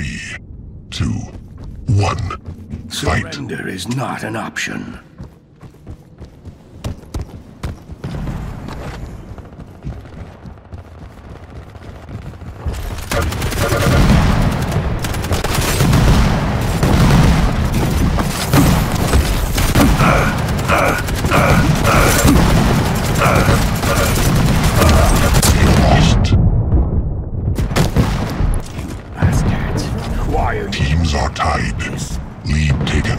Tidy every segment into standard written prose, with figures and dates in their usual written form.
3, 2, 1. Fight. Surrender is not an option. Teams are tied. Lead taken.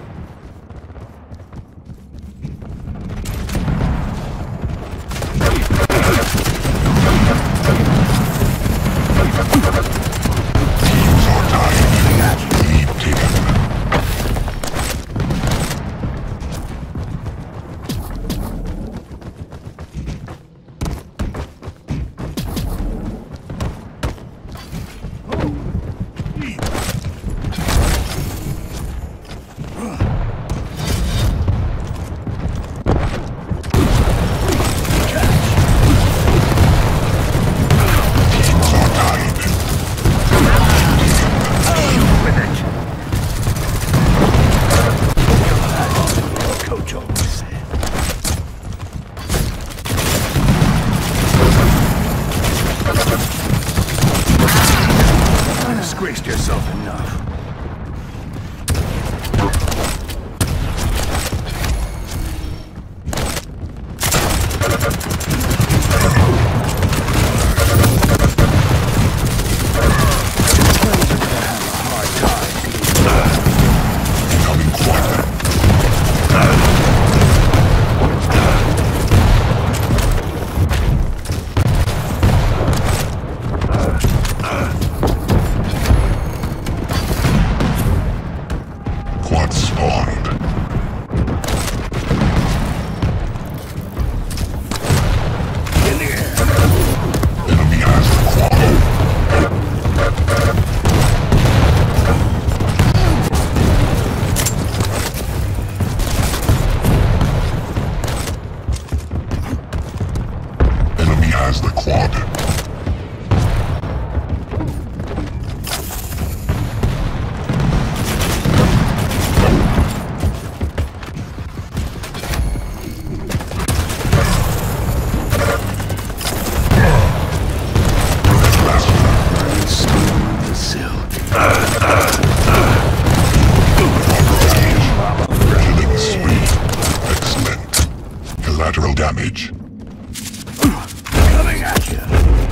Teams are tied. Lead taken. Disgraced yourself enough. Becoming quiet. Quad spawned. In the air. Enemy has the quad. Enemy has the quad. Killing spree. Excellent. Collateral damage. Coming at you.